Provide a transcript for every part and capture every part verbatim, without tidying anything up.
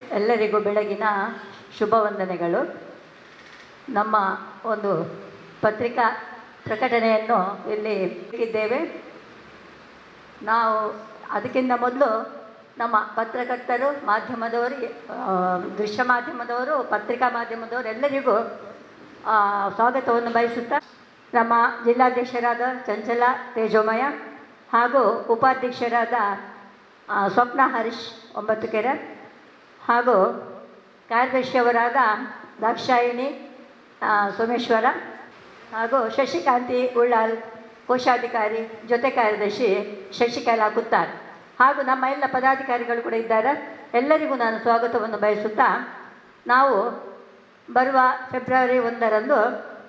ಎಲ್ಲರಿಗೂ ಬೆಳಗಿನ ಶುಭ ವಂದನೆಗಳು. ನಮ್ಮ ಒಂದು ಪತ್ರಿಕಾ ಪ್ರಕಟಣೆಯನ್ನು ಇಲ್ಲಿ ಇದ್ದೇವೆ. ನಾವು ಅದಕ್ಕಿಂತ ಮೊದಲು ನಮ್ಮ ಪತ್ರಕರ್ತರು, ಮಾಧ್ಯಮದವರು, ದೃಶ್ಯ ಮಾಧ್ಯಮದವರು, ಪತ್ರಿಕಾ ಮಾಧ್ಯಮದವರು ಎಲ್ಲರಿಗೂ ಸ್ವಾಗತವನ್ನು ಬಯಸುತ್ತಾ, ನಮ್ಮ ಜಿಲ್ಲಾಧ್ಯಕ್ಷರಾದ ಚಂಚಲ ತೇಜೋಮಯ ಹಾಗೂ ಉಪಾಧ್ಯಕ್ಷರಾದ ಸ್ವಪ್ನ ಹರೀಶ್ ಒಂಬತ್ತುಕೆರೆ ಹಾಗೂ ಕಾರ್ಯದರ್ಶಿಯವರಾದ ದಾಕ್ಷಾಯಿಣಿ ಸೋಮೇಶ್ವರ ಹಾಗೂ ಶಶಿಕಾಂತಿ ಉಳ್ಳಾಲ್ ಕೋಶಾಧಿಕಾರಿ, ಜೊತೆ ಕಾರ್ಯದರ್ಶಿ ಶಶಿಕಲಾ ಕುತ್ತಾರ್ ಹಾಗೂ ನಮ್ಮ ಎಲ್ಲ ಪದಾಧಿಕಾರಿಗಳು ಕೂಡ ಇದ್ದಾರೆ. ಎಲ್ಲರಿಗೂ ನಾನು ಸ್ವಾಗತವನ್ನು ಬಯಸುತ್ತಾ, ನಾವು ಬರುವ ಫೆಬ್ರವರಿ ಒಂದರಂದು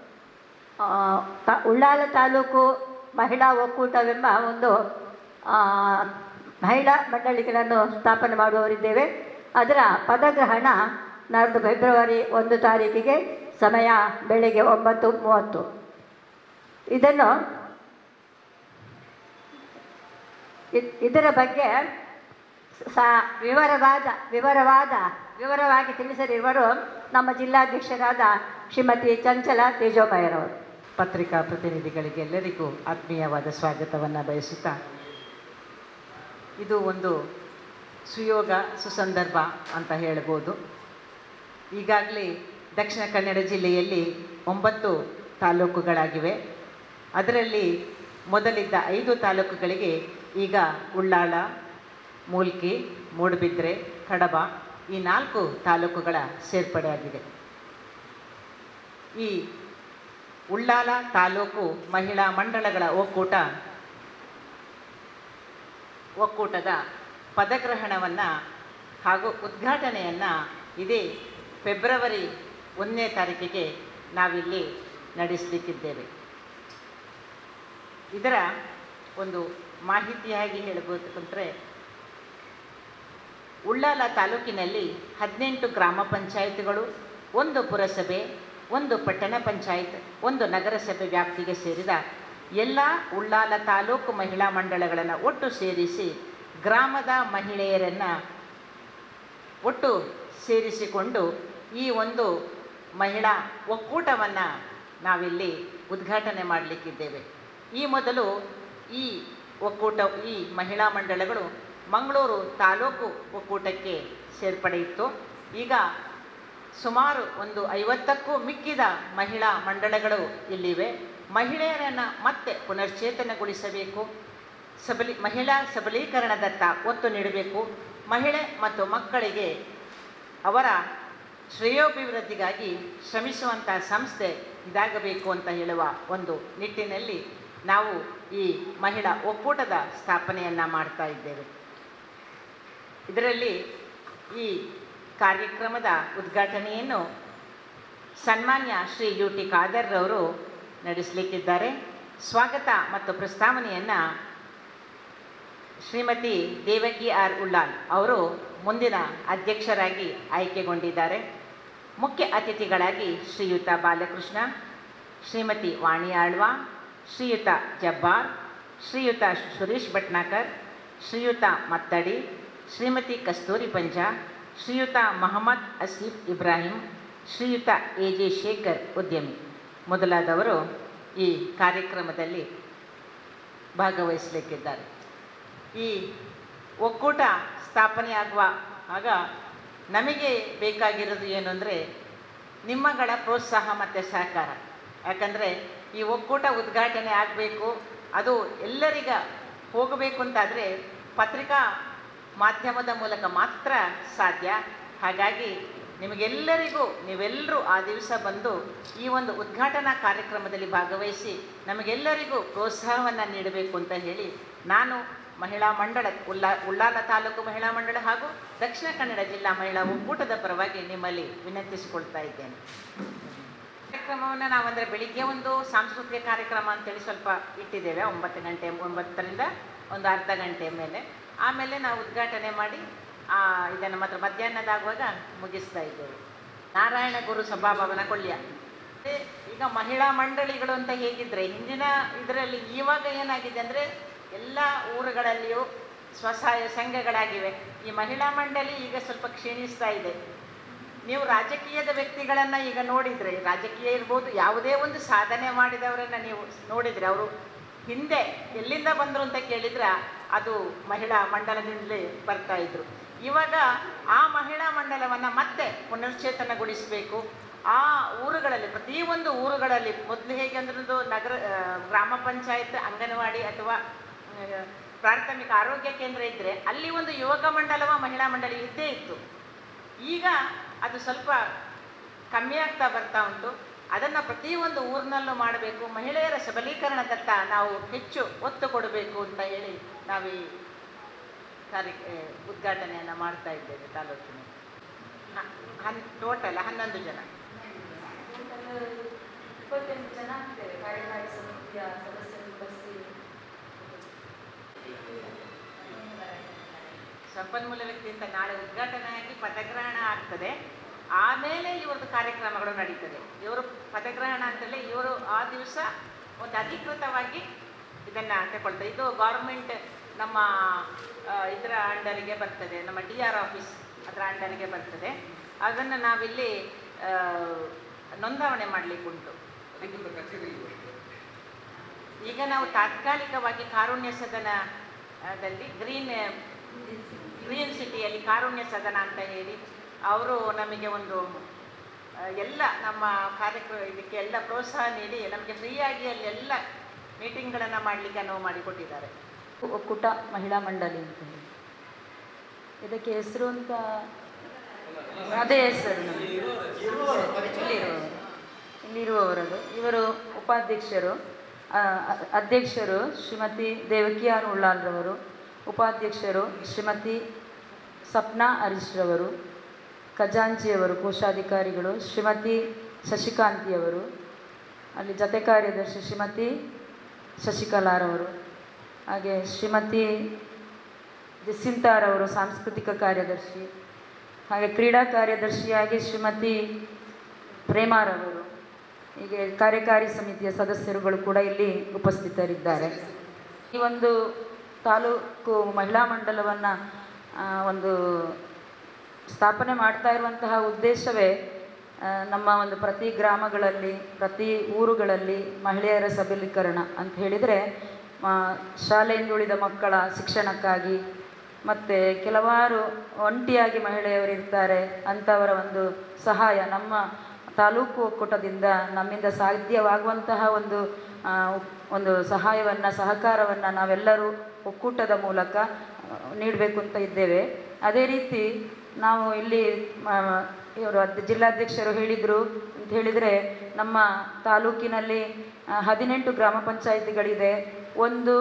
ತ ಉಳ್ಳಾಲ ತಾಲೂಕು ಮಹಿಳಾ ಒಕ್ಕೂಟವೆಂಬ ಒಂದು ಮಹಿಳಾ ಮಂಡಳಿಗಳನ್ನು ಸ್ಥಾಪನೆ ಮಾಡುವವರಿದ್ದೇವೆ. ಅದರ ಪದಗ್ರಹಣ ನಾಡ್ದು ಫೆಬ್ರವರಿ ಒಂದು ತಾರೀಕಿಗೆ, ಸಮಯ ಬೆಳಗ್ಗೆ ಒಂಬತ್ತು ಮೂವತ್ತು. ಇದನ್ನು ಇದರ ಬಗ್ಗೆ ಸಾ ವಿವರವಾದ ವಿವರವಾದ ವಿವರವಾಗಿ ತಿಳಿಸಲಿರುವರು ನಮ್ಮ ಜಿಲ್ಲಾಧ್ಯಕ್ಷರಾದ ಶ್ರೀಮತಿ ಚಂಚಲ ತೇಜೋಮಯರವರು. ಪತ್ರಿಕಾ ಪ್ರತಿನಿಧಿಗಳಿಗೆ ಎಲ್ಲರಿಗೂ ಆತ್ಮೀಯವಾದ ಸ್ವಾಗತವನ್ನು ಬಯಸುತ್ತಾ, ಇದು ಒಂದು ಸುಯೋಗ ಸುಸಂದರ್ಭ ಅಂತ ಹೇಳ್ಬೋದು. ಈಗಾಗಲೇ ದಕ್ಷಿಣ ಕನ್ನಡ ಜಿಲ್ಲೆಯಲ್ಲಿ ಒಂಬತ್ತು ತಾಲೂಕುಗಳಾಗಿವೆ. ಅದರಲ್ಲಿ ಮೊದಲಿದ್ದ ಐದು ತಾಲೂಕುಗಳಿಗೆ ಈಗ ಉಳ್ಳಾಲ, ಮೂಲ್ಕಿ, ಮೂಡುಬಿದ್ರೆ, ಕಡಬ ಈ ನಾಲ್ಕು ತಾಲೂಕುಗಳ ಸೇರ್ಪಡೆಯಾಗಿದೆ. ಈ ಉಳ್ಳಾಲ ತಾಲೂಕು ಮಹಿಳಾ ಮಂಡಳಗಳ ಒಕ್ಕೂಟ ಒಕ್ಕೂಟದ ಪದಗ್ರಹಣವನ್ನು ಹಾಗೂ ಉದ್ಘಾಟನೆಯನ್ನು ಇದೇ ಫೆಬ್ರವರಿ ಒಂದನೇ ತಾರೀಕಿಗೆ ನಾವಿಲ್ಲಿ ನಡೆಸಲಿಕ್ಕಿದ್ದೇವೆ. ಇದರ ಒಂದು ಮಾಹಿತಿಯಾಗಿ ಹೇಳಬೇಕಂದ್ರೆ, ಉಳ್ಳಾಲ ತಾಲೂಕಿನಲ್ಲಿ ಹದಿನೆಂಟು ಗ್ರಾಮ ಪಂಚಾಯತ್ಗಳು, ಒಂದು ಪುರಸಭೆ, ಒಂದು ಪಟ್ಟಣ ಪಂಚಾಯತ್, ಒಂದು ನಗರಸಭೆ ವ್ಯಾಪ್ತಿಗೆ ಸೇರಿದ ಎಲ್ಲ ಉಳ್ಳಾಲ ತಾಲೂಕು ಮಹಿಳಾ ಮಂಡಳಗಳನ್ನು ಒಟ್ಟು ಸೇರಿಸಿ ಗ್ರಾಮದ ಮಹಿಳೆಯರನ್ನು ಒಟ್ಟು ಸೇರಿಸಿಕೊಂಡು ಈ ಒಂದು ಮಹಿಳಾ ಒಕ್ಕೂಟವನ್ನು ನಾವಿಲ್ಲಿ ಉದ್ಘಾಟನೆ ಮಾಡಲಿಕ್ಕಿದ್ದೇವೆ. ಈ ಮೊದಲು ಈ ಒಕ್ಕೂಟ ಈ ಮಹಿಳಾ ಮಂಡಳಗಳು ಮಂಗಳೂರು ತಾಲೂಕು ಒಕ್ಕೂಟಕ್ಕೆ ಸೇರ್ಪಡೆ ಇತ್ತು. ಈಗ ಸುಮಾರು ಒಂದು ಐವತ್ತಕ್ಕೂ ಮಿಕ್ಕಿದ ಮಹಿಳಾ ಮಂಡಳಗಳು ಇಲ್ಲಿವೆ. ಮಹಿಳೆಯರನ್ನು ಮತ್ತೆ ಪುನಶ್ಚೇತನಗೊಳಿಸಬೇಕು, ಸಬಲಿ ಮಹಿಳಾ ಸಬಲೀಕರಣದತ್ತ ಒತ್ತು ನೀಡಬೇಕು, ಮಹಿಳೆ ಮತ್ತು ಮಕ್ಕಳಿಗೆ ಅವರ ಶ್ರೇಯೋಭಿವೃದ್ಧಿಗಾಗಿ ಶ್ರಮಿಸುವಂಥ ಸಂಸ್ಥೆ ಇದಾಗಬೇಕು ಅಂತ ಹೇಳುವ ಒಂದು ನಿಟ್ಟಿನಲ್ಲಿ ನಾವು ಈ ಮಹಿಳಾ ಒಕ್ಕೂಟದ ಸ್ಥಾಪನೆಯನ್ನು ಮಾಡ್ತಾ ಇದ್ದೇವೆ. ಇದರಲ್ಲಿ ಈ ಕಾರ್ಯಕ್ರಮದ ಉದ್ಘಾಟನೆಯನ್ನು ಸನ್ಮಾನ್ಯ ಶ್ರೀ ಯು ಟಿ ಖಾದರ್ರವರು ನಡೆಸಲಿಕ್ಕಿದ್ದಾರೆ. ಸ್ವಾಗತ ಮತ್ತು ಪ್ರಸ್ತಾವನೆಯನ್ನು ಶ್ರೀಮತಿ ದೇವಕಿ ಆರ್ ಉಳ್ಳಾಲ್ ಅವರು ಮುಂದಿನ ಅಧ್ಯಕ್ಷರಾಗಿ ಆಯ್ಕೆಗೊಂಡಿದ್ದಾರೆ. ಮುಖ್ಯ ಅತಿಥಿಗಳಾಗಿ ಶ್ರೀಯುತ ಬಾಲಕೃಷ್ಣ, ಶ್ರೀಮತಿ ವಾಣಿ ಆಳ್ವ, ಶ್ರೀಯುತ ಜಬ್ಬಾರ್, ಶ್ರೀಯುತ ಸುರೇಶ್ ಭಟ್ನಾಕರ್, ಶ್ರೀಯುತ ಮತ್ತಡಿ, ಶ್ರೀಮತಿ ಕಸ್ತೂರಿ ಪಂಜಾ, ಶ್ರೀಯುತ ಮೊಹಮ್ಮದ್ ಅಸೀಫ್ ಇಬ್ರಾಹಿಂ, ಶ್ರೀಯುತ ಎ ಜೆ ಶೇಖರ್ ಉದ್ಯಮಿ ಮೊದಲಾದವರು ಈ ಕಾರ್ಯಕ್ರಮದಲ್ಲಿ ಭಾಗವಹಿಸಲಿಕ್ಕಿದ್ದಾರೆ. ಈ ಒಕ್ಕೂಟ ಸ್ಥಾಪನೆಯಾಗುವ ಆಗ ನಮಗೆ ಬೇಕಾಗಿರೋದು ಏನು ಅಂದರೆ ನಿಮ್ಮಗಳ ಪ್ರೋತ್ಸಾಹ ಮತ್ತು ಸಹಕಾರ. ಯಾಕಂದರೆ ಈ ಒಕ್ಕೂಟ ಉದ್ಘಾಟನೆ ಆಗಬೇಕು, ಅದು ಎಲ್ಲರಿಗ ಹೋಗಬೇಕು ಅಂತಾದರೆ ಪತ್ರಿಕಾ ಮಾಧ್ಯಮದ ಮೂಲಕ ಮಾತ್ರ ಸಾಧ್ಯ. ಹಾಗಾಗಿ ನಿಮಗೆಲ್ಲರಿಗೂ ನೀವೆಲ್ಲರೂ ಆ ದಿವಸ ಬಂದು ಈ ಒಂದು ಉದ್ಘಾಟನಾ ಕಾರ್ಯಕ್ರಮದಲ್ಲಿ ಭಾಗವಹಿಸಿ ನಮಗೆಲ್ಲರಿಗೂ ಪ್ರೋತ್ಸಾಹವನ್ನು ನೀಡಬೇಕು ಅಂತ ಹೇಳಿ ನಾನು ಮಹಿಳಾ ಮಂಡಳ ಉಲ್ಲಾ ಉಳ್ಳಾಲ ತಾಲೂಕು ಮಹಿಳಾ ಮಂಡಳ ಹಾಗೂ ದಕ್ಷಿಣ ಕನ್ನಡ ಜಿಲ್ಲಾ ಮಹಿಳಾ ಒಕ್ಕೂಟದ ಪರವಾಗಿ ನಿಮ್ಮಲ್ಲಿ ವಿನಂತಿಸಿಕೊಳ್ತಾ ಇದ್ದೇನೆ. ಕಾರ್ಯಕ್ರಮವನ್ನು ನಾವಂದರೆ ಬೆಳಿಗ್ಗೆ ಒಂದು ಸಾಂಸ್ಕೃತಿಕ ಕಾರ್ಯಕ್ರಮ ಅಂತೇಳಿ ಸ್ವಲ್ಪ ಇಟ್ಟಿದ್ದೇವೆ, ಒಂಬತ್ತು ಗಂಟೆ ಒಂಬತ್ತರಿಂದ ಒಂದು ಅರ್ಧ ಗಂಟೆಯ ಮೇಲೆ. ಆಮೇಲೆ ನಾವು ಉದ್ಘಾಟನೆ ಮಾಡಿ ಇದನ್ನು ಮಾತ್ರ ಮಧ್ಯಾಹ್ನದಾಗುವಾಗ ಮುಗಿಸ್ತಾ ಇದ್ದೇವೆ. ನಾರಾಯಣ ಗುರು ಸಭಾಭವನ ಕೊಳ್ಳ್ಯ. ಈಗ ಮಹಿಳಾ ಮಂಡಳಿಗಳು ಅಂತ ಹೇಗಿದ್ರೆ ಹಿಂದಿನ ಇದರಲ್ಲಿ ಇವಾಗ ಏನಾಗಿದೆ ಅಂದರೆ ಎಲ್ಲ ಊರುಗಳಲ್ಲಿಯೂ ಸ್ವಸಹಾಯ ಸಂಘಗಳಾಗಿವೆ. ಈ ಮಹಿಳಾ ಮಂಡಳಿ ಈಗ ಸ್ವಲ್ಪ ಕ್ಷೀಣಿಸ್ತಾ ಇದೆ. ನೀವು ರಾಜಕೀಯದ ವ್ಯಕ್ತಿಗಳನ್ನು ಈಗ ನೋಡಿದರೆ, ರಾಜಕೀಯ ಇರ್ಬೋದು, ಯಾವುದೇ ಒಂದು ಸಾಧನೆ ಮಾಡಿದವರನ್ನು ನೀವು ನೋಡಿದರೆ ಅವರು ಹಿಂದೆ ಎಲ್ಲಿಂದ ಬಂದರು ಅಂತ ಕೇಳಿದ್ರೆ ಅದು ಮಹಿಳಾ ಮಂಡಲದಿಂದಲೇ ಬರ್ತಾ ಇದ್ರು. ಇವಾಗ ಆ ಮಹಿಳಾ ಮಂಡಲವನ್ನು ಮತ್ತೆ ಪುನಶ್ಚೇತನಗೊಳಿಸಬೇಕು. ಆ ಊರುಗಳಲ್ಲಿ, ಪ್ರತಿಯೊಂದು ಊರುಗಳಲ್ಲಿ ಮೊದಲು ಹೇಗೆ ಅಂದ್ರದ್ದು ನಗರ ಗ್ರಾಮ ಪಂಚಾಯತ್, ಅಂಗನವಾಡಿ ಅಥವಾ ಪ್ರಾಥಮಿಕ ಆರೋಗ್ಯ ಕೇಂದ್ರ ಇದ್ದರೆ ಅಲ್ಲಿ ಒಂದು ಯುವಕ ಮಂಡಲವ ಮಹಿಳಾ ಮಂಡಳಿ ಇದ್ದೇ ಇತ್ತು. ಈಗ ಅದು ಸ್ವಲ್ಪ ಕಮ್ಮಿ ಆಗ್ತಾ ಬರ್ತಾ ಉಂಟು. ಅದನ್ನು ಪ್ರತಿಯೊಂದು ಊರಿನಲ್ಲೂ ಮಾಡಬೇಕು. ಮಹಿಳೆಯರ ಸಬಲೀಕರಣದತ್ತ ನಾವು ಹೆಚ್ಚು ಒತ್ತು ಕೊಡಬೇಕು ಅಂತ ಹೇಳಿ ನಾವು ಈ ಕಾರ್ಯ ಉದ್ಘಾಟನೆಯನ್ನು ಮಾಡ್ತಾ ಇದ್ದೇವೆ. ತಾಲೂಕಿನ ಹನ್ ಟೋಟಲ್ ಹನ್ನೊಂದು ಜನ ಇಪ್ಪತ್ತೆಂಟು ಜನ ಆಗ್ತೇವೆ ಕಾರ್ಯಕಾರಿ ಸಮಿತಿಯ ಸದಸ್ಯರು ಬಸ್ಸಿ. ಸಂಪನ್ಮೂಲ ವ್ಯಕ್ತಿ ಅಂತ ನಾಳೆ ಉದ್ಘಾಟನೆ ಆಗಿ ಪದಗ್ರಹಣ ಆಗ್ತದೆ. ಆಮೇಲೆ ಇವ್ರದ್ದು ಕಾರ್ಯಕ್ರಮಗಳು ನಡೀತದೆ. ಇವರು ಪದಗ್ರಹಣ ಅಂತಲೇ ಇವರು ಆ ದಿವಸ ಒಂದು ಅಧಿಕೃತವಾಗಿ ಇದನ್ನು ತಗೊಳ್ತಾರೆ. ಇದು ಗೌರ್ಮೆಂಟ್ ನಮ್ಮ ಇದರ ಅಂಡರಿಗೆ ಬರ್ತದೆ, ನಮ್ಮ ಡಿ ಆರ್ ಆಫೀಸ್ ಅದರ ಅಂಡರಿಗೆ ಬರ್ತದೆ. ಅದನ್ನು ನಾವಿಲ್ಲಿ ನೋಂದಾವಣೆ ಮಾಡಲಿಕ್ಕೆ ಉಂಟು. ಈಗ ನಾವು ತಾತ್ಕಾಲಿಕವಾಗಿ ಕಾರುಣ್ಯ ಸದನದಲ್ಲಿ ಗ್ರೀನ್ ಗ್ರೀನ್ ಸಿಟಿಯಲ್ಲಿ ಕಾರುಣ್ಯ ಸದನ ಅಂತ ಹೇಳಿ ಅವರು ನಮಗೆ ಒಂದು ಎಲ್ಲ ನಮ್ಮ ಕಾರ್ಯಕ್ರಮ ಇದಕ್ಕೆ ಎಲ್ಲ ಪ್ರೋತ್ಸಾಹ ನೀಡಿ ನಮಗೆ ಫ್ರೀಯಾಗಿ ಅಲ್ಲಿ ಎಲ್ಲ ಮೀಟಿಂಗ್ಗಳನ್ನು ಮಾಡಲಿಕ್ಕೆ ಅನುವು ಮಾಡಿಕೊಟ್ಟಿದ್ದಾರೆ. ಒಕ್ಕೂಟ ಮಹಿಳಾ ಮಂಡಳಿ ಅಂತ ಹೇಳಿ ಇದಕ್ಕೆ ಹೆಸರು ಅಂತ ಅದೇ ಹೆಸರು ನಮಗೆ ಇಲ್ಲಿರುವವರು ಇಲ್ಲಿರುವವರದು. ಇವರು ಉಪಾಧ್ಯಕ್ಷರು, ಅಧ್ಯಕ್ಷರು ಶ್ರೀಮತಿ ದೇವಕಿ ಆರ್ ಉಳ್ಳಾಲ್ರವರು, ಉಪಾಧ್ಯಕ್ಷರು ಶ್ರೀಮತಿ ಸಪ್ನಾ ಹರೀಶ್ ರವರು, ಖಜಾಂಚಿಯವರು ಕೋಶಾಧಿಕಾರಿಗಳು ಶ್ರೀಮತಿ ಶಶಿಕಾಂತಿಯವರು, ಅಲ್ಲಿ ಜತೆ ಕಾರ್ಯದರ್ಶಿ ಶ್ರೀಮತಿ ಶಶಿಕಲಾರವರು, ಹಾಗೆ ಶ್ರೀಮತಿ ಜಸಿಂತಾರವರು ಸಾಂಸ್ಕೃತಿಕ ಕಾರ್ಯದರ್ಶಿ, ಹಾಗೆ ಕ್ರೀಡಾ ಕಾರ್ಯದರ್ಶಿಯಾಗಿ ಶ್ರೀಮತಿ ಪ್ರೇಮಾರವರು, ಹೀಗೆ ಕಾರ್ಯಕಾರಿ ಸಮಿತಿಯ ಸದಸ್ಯರುಗಳು ಕೂಡ ಇಲ್ಲಿ ಉಪಸ್ಥಿತರಿದ್ದಾರೆ. ಈ ಒಂದು ತಾಲೂಕು ಮಹಿಳಾ ಮಂಡಲವನ್ನು ಒಂದು ಸ್ಥಾಪನೆ ಮಾಡ್ತಾ ಇರುವಂತಹ ಉದ್ದೇಶವೇ ನಮ್ಮ ಒಂದು ಪ್ರತಿ ಗ್ರಾಮಗಳಲ್ಲಿ, ಪ್ರತಿ ಊರುಗಳಲ್ಲಿ ಮಹಿಳೆಯರ ಸಬಲೀಕರಣ ಅಂತ ಹೇಳಿದರೆ, ಶಾಲೆಯಿಂದ ಉಳಿದ ಮಕ್ಕಳ ಶಿಕ್ಷಣಕ್ಕಾಗಿ, ಮತ್ತು ಕೆಲವಾರು ಒಂಟಿಯಾಗಿ ಮಹಿಳೆಯರು ಇರ್ತಾರೆ ಅಂಥವರ ಒಂದು ಸಹಾಯ ನಮ್ಮ ತಾಲೂಕು ಒಕ್ಕೂಟದಿಂದ ನಮ್ಮಿಂದ ಸಾಧ್ಯವಾಗುವಂತಹ ಒಂದು ಒಂದು ಸಹಾಯವನ್ನು, ಸಹಕಾರವನ್ನು ನಾವೆಲ್ಲರೂ ಒಕ್ಕೂಟದ ಮೂಲಕ ನೀಡಬೇಕು ಅಂತ ಇದ್ದೇವೆ. ಅದೇ ರೀತಿ ನಾವು ಇಲ್ಲಿ ಇವರು ಜಿಲ್ಲಾಧ್ಯಕ್ಷರು ಹೇಳಿದರು ಅಂತ ಹೇಳಿದರೆ, ನಮ್ಮ ತಾಲೂಕಿನಲ್ಲಿ ಹದಿನೆಂಟು ಗ್ರಾಮ ಪಂಚಾಯಿತಿಗಳಿದೆ, ಒಂದು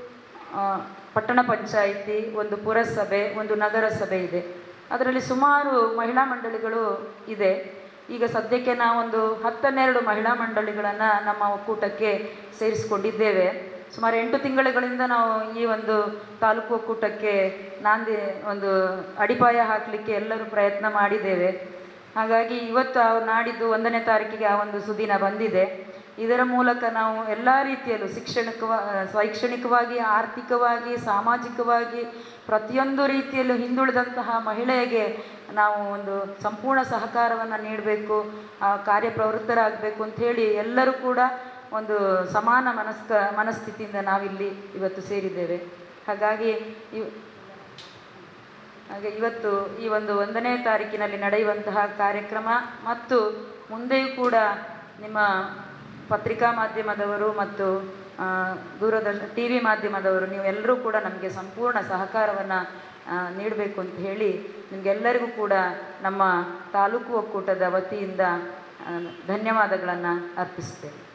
ಪಟ್ಟಣ ಪಂಚಾಯಿತಿ, ಒಂದು ಪುರಸಭೆ, ಒಂದು ನಗರಸಭೆ ಇದೆ. ಅದರಲ್ಲಿ ಸುಮಾರು ಮಹಿಳಾ ಮಂಡಳಿಗಳು ಇದೆ. ಈಗ ಸದ್ಯಕ್ಕೆ ನಾವೊಂದು ಹತ್ತನ್ನೆರಡು ಮಹಿಳಾ ಮಂಡಳಿಗಳನ್ನು ನಮ್ಮ ಒಕ್ಕೂಟಕ್ಕೆ ಸೇರಿಸಿಕೊಂಡಿದ್ದೇವೆ. ಸುಮಾರು ಎಂಟು ತಿಂಗಳುಗಳಿಂದ ನಾವು ಈ ಒಂದು ತಾಲೂಕು ಒಕ್ಕೂಟಕ್ಕೆ ನಾಂದಿ ಒಂದು ಅಡಿಪಾಯ ಹಾಕಲಿಕ್ಕೆ ಎಲ್ಲರೂ ಪ್ರಯತ್ನ ಮಾಡಿದ್ದೇವೆ. ಹಾಗಾಗಿ ಇವತ್ತು ನಾಡಿದ್ದು ಒಂದನೇ ತಾರೀಕಿಗೆ ಆ ಒಂದು ಸುದಿನ ಬಂದಿದೆ. ಇದರ ಮೂಲಕ ನಾವು ಎಲ್ಲ ರೀತಿಯಲ್ಲೂ ಶಿಕ್ಷಣಿಕವ ಶೈಕ್ಷಣಿಕವಾಗಿ, ಆರ್ಥಿಕವಾಗಿ, ಸಾಮಾಜಿಕವಾಗಿ ಪ್ರತಿಯೊಂದು ರೀತಿಯಲ್ಲೂ ಹಿಂದುಳಿದಂತಹ ಮಹಿಳೆಗೆ ನಾವು ಒಂದು ಸಂಪೂರ್ಣ ಸಹಕಾರವನ್ನು ನೀಡಬೇಕು, ಕಾರ್ಯಪ್ರವೃತ್ತರಾಗಬೇಕು ಅಂಥೇಳಿ ಎಲ್ಲರೂ ಕೂಡ ಒಂದು ಸಮಾನ ಮನಸ್ಕ ಮನಸ್ಥಿತಿಯಿಂದ ನಾವಿಲ್ಲಿ ಇವತ್ತು ಸೇರಿದ್ದೇವೆ. ಹಾಗಾಗಿ ಇವ್ ಹಾಗೆ ಇವತ್ತು ಈ ಒಂದು ಒಂದನೇ ತಾರೀಕಿನಲ್ಲಿ ನಡೆಯುವಂತಹ ಕಾರ್ಯಕ್ರಮ ಮತ್ತು ಮುಂದೆಯೂ ಕೂಡ ನಿಮ್ಮ ಪತ್ರಿಕಾ ಮಾಧ್ಯಮದವರು ಮತ್ತು ದೂರದರ್ಶನ ಟಿ ವಿ ಮಾಧ್ಯಮದವರು ನೀವೆಲ್ಲರೂ ಕೂಡ ನಮಗೆ ಸಂಪೂರ್ಣ ಸಹಕಾರವನ್ನು ನೀಡಬೇಕು ಅಂತ ಹೇಳಿ ನಿಮಗೆಲ್ಲರಿಗೂ ಕೂಡ ನಮ್ಮ ತಾಲೂಕು ಒಕ್ಕೂಟದ ವತಿಯಿಂದ ಧನ್ಯವಾದಗಳನ್ನು ಅರ್ಪಿಸ್ತೇವೆ.